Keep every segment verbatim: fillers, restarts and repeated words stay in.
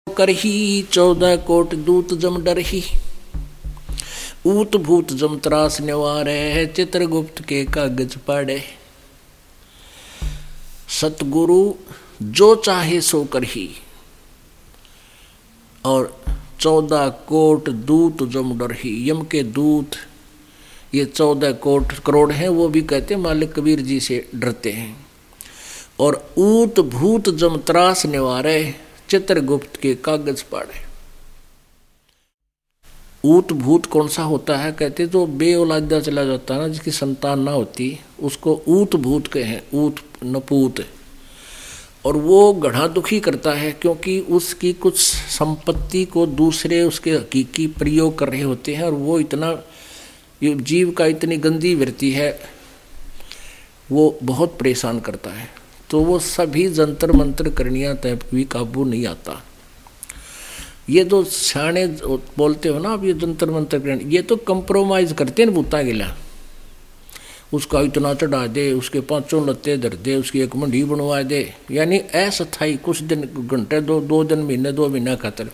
करही चौदह कोट दूत जम डरही, ऊत भूत जम त्रास निवारे, चित्रगुप्त के कागज पाड़े। सतगुरु जो चाहे सो करही, और चौदह कोट दूत जम डरही। यम के दूत ये चौदह कोट करोड़ हैं, वो भी कहते हैं मालिक कबीर जी से डरते हैं। और ऊत भूत जम त्रास निवारे, चित्रगुप्त के कागज पाड़े। ऊत भूत कौन सा होता है? कहते जो बे औलादा चला जाता है ना, जिसकी संतान ना होती, उसको ऊत भूत कहें, ऊत नपूत। और वो घना दुखी करता है, क्योंकि उसकी कुछ संपत्ति को दूसरे उसके हकीकी प्रयोग कर रहे होते हैं, और वो इतना, ये जीव का इतनी गंदी वृत्ति है, वो बहुत परेशान करता है। तो वो सभी जंतर मंत्र करनिया तब भी काबू नहीं आता। ये जो सियाने बोलते हो ना, अब ये जंतर मंत्र करने, ये तो कंप्रोमाइज करते हैं भूता गिला। उसका इतना चढ़ा दे, उसके पांचों लत्ते धर दे, उसकी एक मंडी बनवा दे, यानी अस्थाई कुछ दिन, घंटे, दो दो दिन, महीने, दो महीना खातर।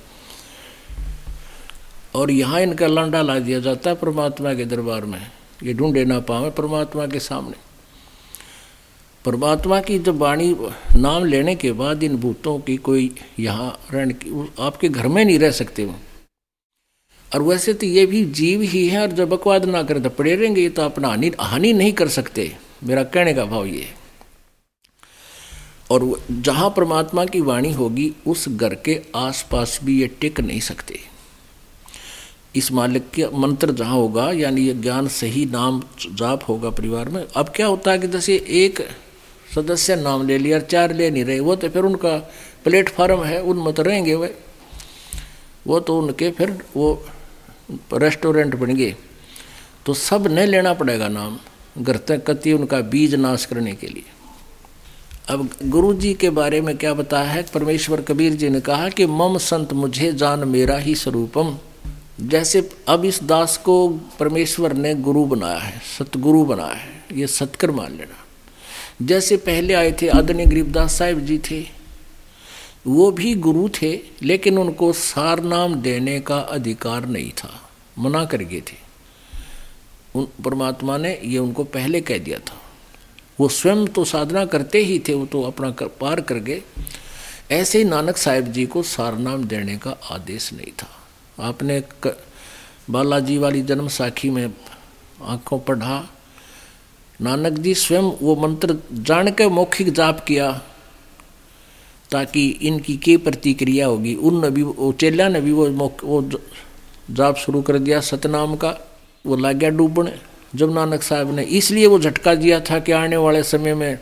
और यहाँ इनका लांडा ला दिया जाता है परमात्मा के दरबार में, ये ढूंढे ना पावे परमात्मा के सामने। परमात्मा की जब वाणी नाम लेने के बाद इन भूतों की कोई यहाँ रहने की, आपके घर में नहीं रह सकते वो। और वैसे तो ये भी जीव ही है, और जब बकवाद ना करें तो पड़े रहेंगे, ये तो अपना हानि हानि नहीं कर सकते, मेरा कहने का भाव ये। और जहाँ परमात्मा की वाणी होगी, उस घर के आसपास भी ये टिक नहीं सकते। इस मालिक के मंत्र जहाँ होगा, यानी ये ज्ञान सही नाम जाप होगा परिवार में। अब क्या होता है कि जैसे एक सदस्य नाम ले लिया, चार ले नहीं रहे, वो तो फिर उनका प्लेटफार्म है, उनमें तो रहेंगे वे, वो तो उनके फिर वो रेस्टोरेंट बन गए। तो सब ने लेना पड़ेगा नाम, घर तक कति उनका बीज नाश करने के लिए। अब गुरु जी के बारे में क्या बताया है? परमेश्वर कबीर जी ने कहा कि मम संत मुझे जान मेरा ही स्वरूपम। जैसे अब इस दास को परमेश्वर ने गुरु बनाया है, सतगुरु बनाया है, ये सतकर मान लेना। जैसे पहले आए थे आदरणीय गरीबदास साहिब जी थे, वो भी गुरु थे, लेकिन उनको सार नाम देने का अधिकार नहीं था, मना कर गए थे। उन परमात्मा ने ये उनको पहले कह दिया था। वो स्वयं तो साधना करते ही थे, वो तो अपना कर, पार कर गए। ऐसे ही नानक साहिब जी को सार नाम देने का आदेश नहीं था। आपने बालाजी वाली जन्म साखी में आंखों पढ़ा, नानक जी स्वयं वो मंत्र जान के मौखिक जाप किया, ताकि इनकी क्या प्रतिक्रिया होगी। उन भी वो चेला ने भी वो वो जाप शुरू कर दिया सतनाम का। वो लग गया डूबने जब नानक साहब ने, इसलिए वो झटका दिया था कि आने वाले समय में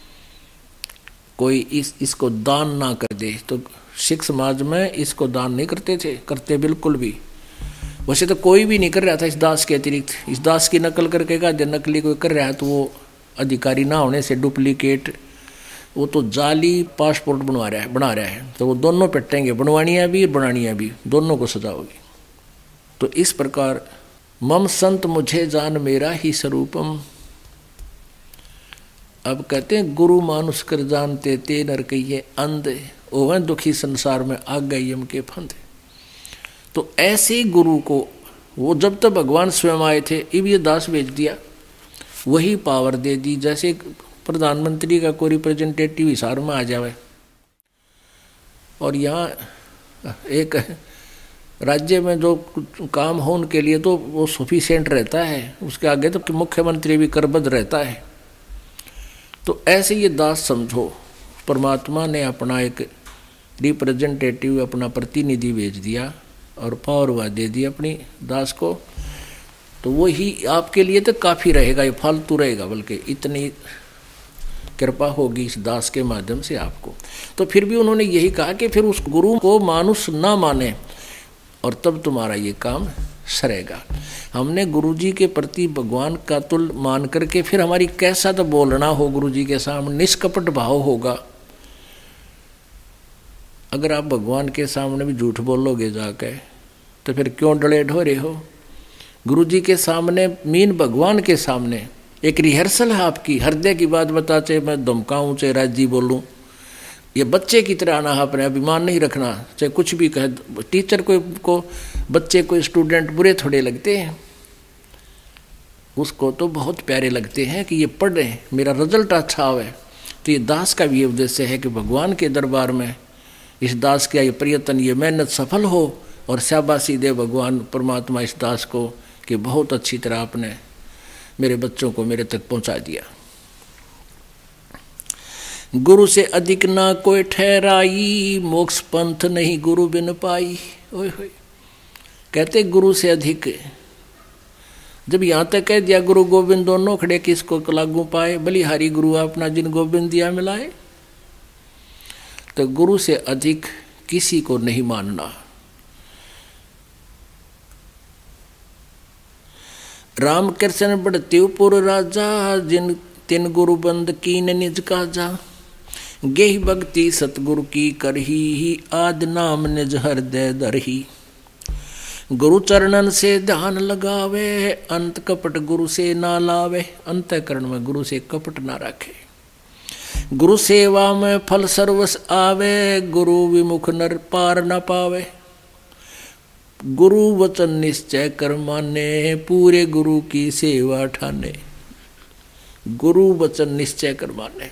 कोई इस इसको दान ना कर दे। तो सिख समाज में इसको दान नहीं करते थे, करते बिल्कुल भी। वैसे तो कोई भी नहीं कर रहा था इस दास के अतिरिक्त। इस दास की नकल करके का जब नकली कोई कर रहा है तो वो अधिकारी ना होने से डुप्लीकेट, वो तो जाली पासपोर्ट बनवा रहा है बना रहा है। तो वो दोनों पिटेंगे, बनवानियाँ भी बनानियाँ भी, दोनों को सजा होगी। तो इस प्रकार मम संत मुझे जान मेरा ही स्वरूपम। अब कहते हैं गुरु मानुष कर जानते ते नर कहिए अंध, ओवं दुखी संसार में आ गए यम के फंद। तो ऐसे गुरु को वो जब तक भगवान स्वयं आए थे, अब ये दास भेज दिया, वही पावर दे दी। जैसे प्रधानमंत्री का कोई रिप्रेजेंटेटिव हिसार में आ जावे, और यहाँ एक राज्य में जो काम हो उनके लिए तो वो सफिशिएंट रहता है, उसके आगे तो मुख्यमंत्री भी करबद्ध रहता है। तो ऐसे ये दास समझो, परमात्मा ने अपना एक रिप्रेजेंटेटिव, अपना प्रतिनिधि भेज दिया और पावर दे दी अपनी दास को। तो वो ही आपके लिए तो काफ़ी रहेगा, ये फालतू रहेगा, बल्कि इतनी कृपा होगी इस दास के माध्यम से आपको। तो फिर भी उन्होंने यही कहा कि फिर उस गुरु को मानुष ना माने, और तब तुम्हारा ये काम सरेगा। हमने गुरु जी के प्रति भगवान का तुल मान करके फिर हमारी कैसा तो बोलना हो गुरु जी के सामने, निष्कपट भाव होगा। अगर आप भगवान के सामने भी झूठ बोलोगे जाके, तो फिर क्यों डरे ढोरे हो? गुरु जी के सामने मीन भगवान के सामने एक रिहर्सल है आपकी, हृदय की बात बता, चाहे मैं धमकाऊँ चाहे राजी बोलूँ, ये बच्चे की तरह आना, अपने अभिमान नहीं रखना, चाहे कुछ भी कहे। टीचर को, को बच्चे को स्टूडेंट बुरे थोड़े लगते हैं, उसको तो बहुत प्यारे लगते हैं कि ये पढ़ रहे हैं, मेरा रिजल्ट अच्छा हुआ। तो ये दास का भी ये उद्देश्य है कि भगवान के दरबार में इस दास का ये प्रयत्न, ये मेहनत सफल हो और शाबाशी दे भगवान परमात्मा इस दास को कि बहुत अच्छी तरह आपने मेरे बच्चों को मेरे तक पहुंचा दिया। गुरु से अधिक ना कोई ठहराई, मोक्ष पंथ नहीं गुरु बिन पाई। ओए होए, कहते गुरु से अधिक, जब यहाँ तक कह दिया गुरु गोविंद दोनों खड़े किसको लागू पाए, बलिहारी गुरु अपना जिन गोविंद दिया मिलाए। तो गुरु से अधिक किसी को नहीं मानना। राम कृष्ण बड़तेपुर राजा, जिन तिन गुरु बंद कीन निज काजा। गेहि भक्ति सतगुरु की करही, आद नाम निज हृदय धरही। गुरु चरणन से ध्यान लगावे, अंत कपट गुरु से ना लावे। अंतःकरण में गुरु से कपट ना रखे। गुरु सेवा में फल सर्वस आवे, गुरु विमुख नर पार न पावे। गुरु वचन निश्चय कर माने, पूरे गुरु की सेवा ठाने। गुरु वचन निश्चय कर माने,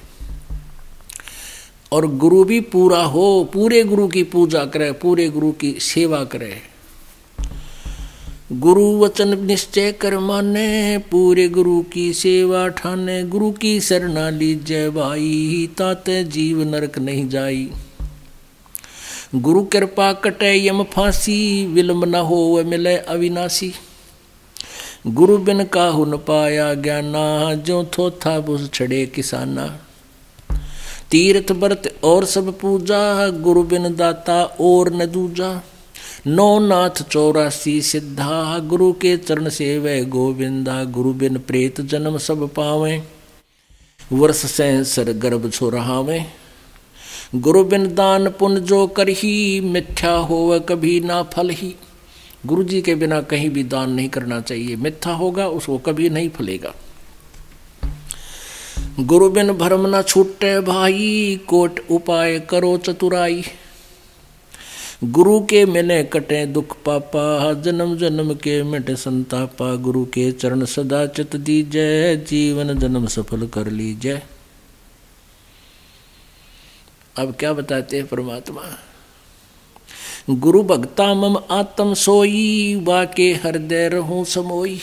और गुरु भी पूरा हो, पूरे गुरु की पूजा करे, पूरे गुरु की सेवा करे। गुरु वचन निश्चय कर माने, पूरे गुरु की सेवा ठाने। गुरु की शरणा लीजय भाई, ताते जीव नरक नहीं जाई। गुरु कृपा कटे यम फांसी, विलंब न हो मिले अविनाशी। गुरु बिन काहू न पाया ज्ञाना, जो थोथा बुझ छड़े किसाना। तीर्थ व्रत और सब पूजा, गुरु बिन दाता और न दूजा। नौ नाथ चौरासी सिद्धा, गुरु के चरण से वह गोविंदा। गुरु बिन प्रेत जन्म सब पावे, वर्ष सहस्र गर्भ छोरावे। गुरु बिन दान पुण्य जो करही, मिथ्या होवे कभी ना फल ही। गुरु जी के बिना कहीं भी दान नहीं करना चाहिए, मिथ्या होगा उसको कभी नहीं फलेगा। गुरु बिन भरम न छूटे भाई, कोट उपाय करो चतुराई। गुरु के मिले कटे दुख पापा, जन्म जन्म के मिटे संतापा। गुरु के चरण सदा चित दीजय, जीवन जन्म सफल कर लीजय। अब क्या बताते हैं परमात्मा। गुरु भक्ता मम आत्म सोई, वाके हृदय रहूं समोई।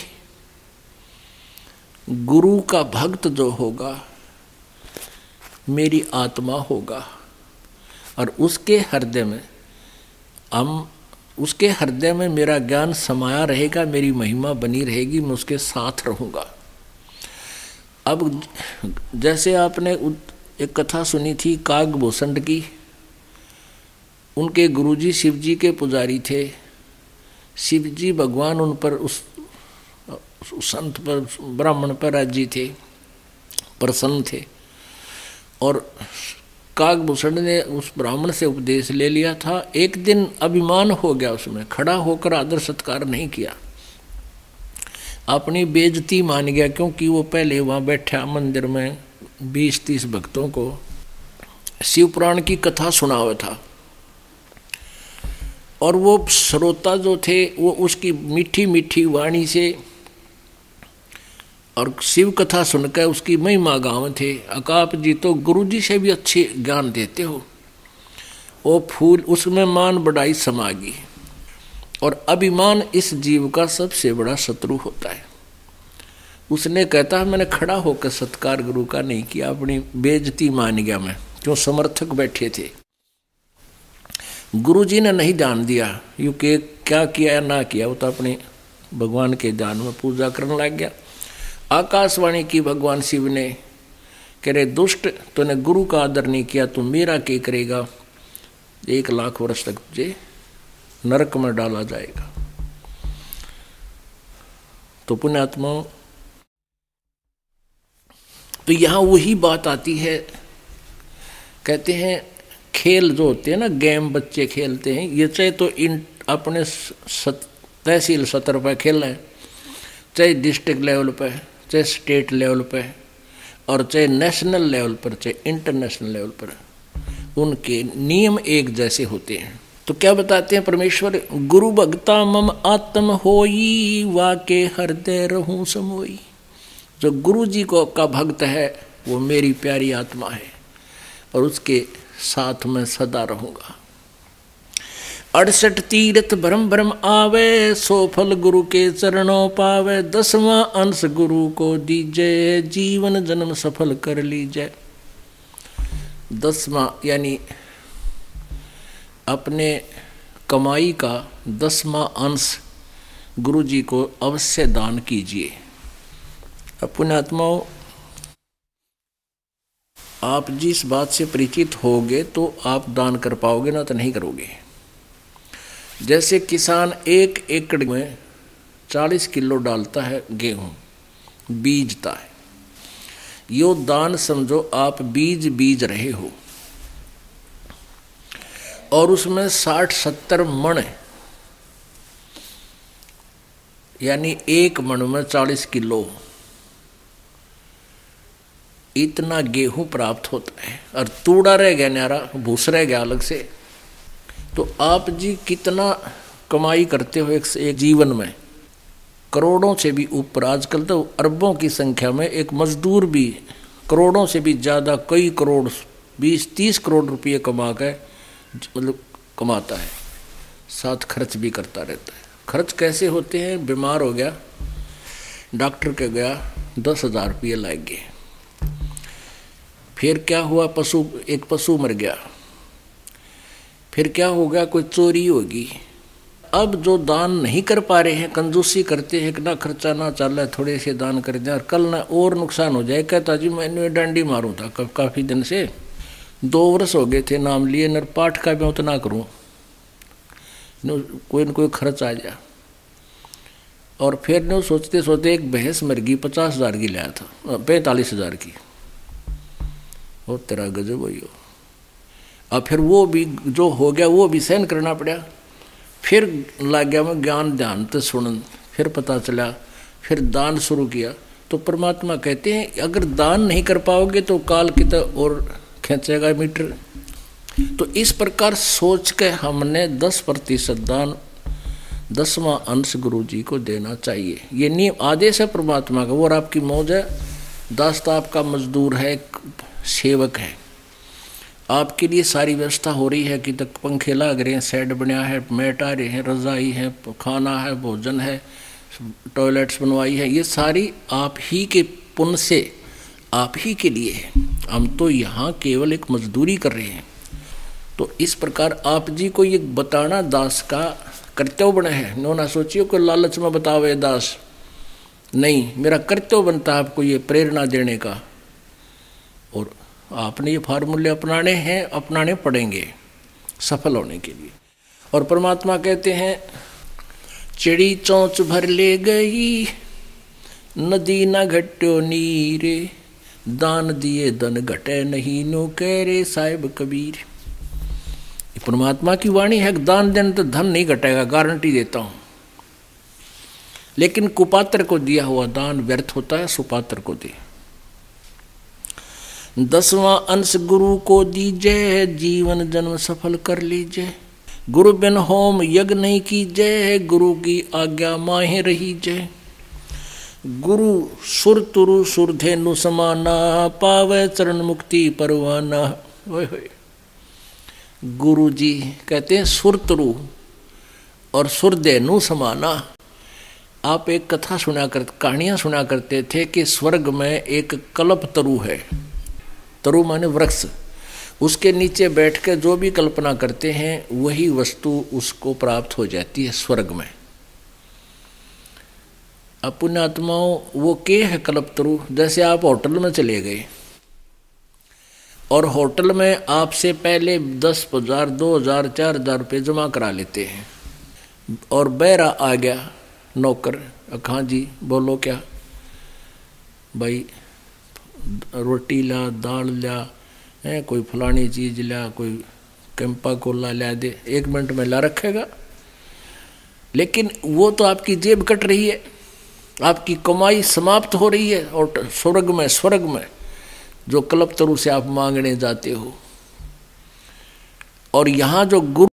गुरु का भक्त जो होगा मेरी आत्मा होगा, और उसके हृदय में हम उसके हृदय में मेरा ज्ञान समाया रहेगा, मेरी महिमा बनी रहेगी, मैं उसके साथ रहूँगा। अब जैसे आपने एक कथा सुनी थी कागभूषण की, उनके गुरुजी शिवजी के पुजारी थे। शिवजी भगवान उन पर, उस, उस संत पर, ब्राह्मण पर राजी थे, प्रसन्न थे। और कागभूषण ने उस ब्राह्मण से उपदेश ले लिया था। एक दिन अभिमान हो गया उसमें, खड़ा होकर आदर सत्कार नहीं किया, अपनी बेइज्जती मान गया, क्योंकि वो पहले वहाँ बैठा मंदिर में बीस तीस भक्तों को शिव पुराण की कथा सुना हुआ था। और वो श्रोता जो थे वो उसकी मीठी मीठी वाणी से और शिव कथा सुनकर उसकी महिमा गाँव थे। अकाप जी तो गुरु जी से भी अच्छे ज्ञान देते हो। वो फूल उसमें मान बढ़ाई समागी। और अभिमान इस जीव का सबसे बड़ा शत्रु होता है। उसने कहता है मैंने खड़ा होकर सत्कार गुरु का नहीं किया, अपनी बेइज्जती मान गया मैं, क्यों समर्थक बैठे थे। गुरु जी ने नहीं ध्यान दिया, यू के क्या किया ना किया, वो तो अपने भगवान के ध्यान में पूजा करने लग गया। आकाशवाणी की भगवान शिव ने, कह रहे दुष्ट, तूने गुरु का आदर नहीं किया, तू मेरा क्या करेगा, एक लाख वर्ष तक तुझे नरक में डाला जाएगा। तो पुण्यात्मा, तो यहां वही बात आती है। कहते हैं खेल जो होते हैं ना, गेम बच्चे खेलते हैं, ये चाहे तो इन अपने सत, तहसील सतर पर खेल रहे, चाहे डिस्ट्रिक्ट लेवल पर, चाहे स्टेट लेवल पर, और चाहे नेशनल लेवल पर, चाहे इंटरनेशनल लेवल पर, उनके नियम एक जैसे होते हैं। तो क्या बताते हैं परमेश्वर, गुरु भक्ता मम आत्म होई, वाके हृदय रहूं समोई। जो गुरु जी को का भक्त है वो मेरी प्यारी आत्मा है और उसके साथ में सदा रहूंगा। अड़सठ तीर्थ भरम भरम आवे, सो फल गुरु के चरणों पावे। दसवां अंश गुरु को दीजय, जीवन जन्म सफल कर लीजय। दसवां यानी अपने कमाई का दसवां अंश गुरु जी को अवश्य दान कीजिए। अपने आत्माओं, आप जिस बात से परिचित होगे तो आप दान कर पाओगे, ना तो नहीं करोगे। जैसे किसान एक एकड़ में चालीस किलो डालता है गेहूं, बीजता है, यो दान समझो आप बीज बीज रहे हो और उसमें साठ सत्तर मण यानी एक मण में चालीस किलो इतना गेहूं प्राप्त होता है और तूड़ा रह गया, न्यारा भूस रह गया अलग से। तो आप जी कितना कमाई करते हो एक, एक जीवन में, करोड़ों से भी ऊपर, आजकल तो अरबों की संख्या में एक मजदूर भी करोड़ों से भी ज़्यादा, कई करोड़, बीस तीस करोड़ रुपये कमा के मतलब कमाता है, साथ खर्च भी करता रहता है। खर्च कैसे होते हैं, बीमार हो गया, डॉक्टर के गया, दस हजार रुपये लग गए। फिर क्या हुआ, पशु एक पशु मर गया, फिर क्या हो गया, कोई चोरी होगी। अब जो दान नहीं कर पा रहे हैं, कंजूसी करते हैं कि ना खर्चा ना चल रहा है, थोड़े से दान कर दें और कल ना और नुकसान हो जाए। कहता जी मैंने डंडी मारूं था काफ़ी दिन से, दो वर्ष हो गए थे नाम लिए, नर पाठ का भी उतना करूं, कोई न कोई खर्च आ जाए। और फिर न सोचते सोचते एक भैंस मर गई, पचास हजार की लाया था, पैंतालीस हजार की, वो तेरा गजब हो। और फिर वो भी जो हो गया वो भी सहन करना पड़ा। फिर लग गया मैं ज्ञान ध्यान तो सुन, फिर पता चला, फिर दान शुरू किया। तो परमात्मा कहते हैं अगर दान नहीं कर पाओगे तो काल की तो और खींचेगा मीटर। तो इस प्रकार सोच के हमने दस प्रतिशत दान, दसवां अंश गुरु जी को देना चाहिए। ये नियम आदेश है परमात्मा का। और आपकी मौज है, दास तो आपका मजदूर है, सेवक है, आपके लिए सारी व्यवस्था हो रही है कि तक पंखे लग रहे हैं, सेट बनया है, मैट आ रहे हैं, रजाई है, खाना है, भोजन है, टॉयलेट्स बनवाई है, ये सारी आप ही के पुण्य से आप ही के लिए है। हम तो यहाँ केवल एक मजदूरी कर रहे हैं। तो इस प्रकार आप जी को ये बताना दास का कर्तव्य बना है। नो ना सोचियो को लालच में बतावे दास, नहीं, मेरा कर्तव्य बनता है आपको ये प्रेरणा देने का। और आपने ये फार्मूले अपनाने हैं, अपनाने पड़ेंगे सफल होने के लिए। और परमात्मा कहते हैं चिड़ी चोंच भर ले गई, नदी न घट्यो नीरे, दान दिए धन घटे नहीं, नो कह रे साहिब कबीर। ये परमात्मा की वाणी है, दान देने तो धन नहीं घटेगा, गारंटी देता हूं। लेकिन कुपात्र को दिया हुआ दान व्यर्थ होता है, सुपात्र को दे। दसवां अंश गुरु को दीजय, जीवन जन्म सफल कर लीजिए। गुरु बिन होम यज्ञ नहीं कीजय, गुरु की आज्ञा माहे रही जय। गुरु सुर तुरु सुरधेनु समाना, पावे चरण मुक्ति परवाना। ओए होए, गुरु जी कहते हैं सुर तुरु और सुरधेनु समाना। आप एक कथा सुना कर, कहानियां सुना करते थे कि स्वर्ग में एक कल्प तरु है। तरु माने वृक्ष, उसके नीचे बैठ के जो भी कल्पना करते हैं वही वस्तु उसको प्राप्त हो जाती है स्वर्ग में। अपने आत्माओं, वो के है कल्पतरु। जैसे आप होटल में चले गए और होटल में आपसे पहले दस हजार दो हजार चार हजार रुपये जमा करा लेते हैं और बहरा आ गया नौकर, हाँ जी बोलो क्या भाई, रोटी ला, दाल ला, है कोई फलानी चीज ला, कोई कैंपा कोला ला दे, एक मिनट में ला रखेगा। लेकिन वो तो आपकी जेब कट रही है, आपकी कमाई समाप्त हो रही है। और स्वर्ग में स्वर्ग में जो कल्पतरु से आप मांगने जाते हो, और यहाँ जो गुरु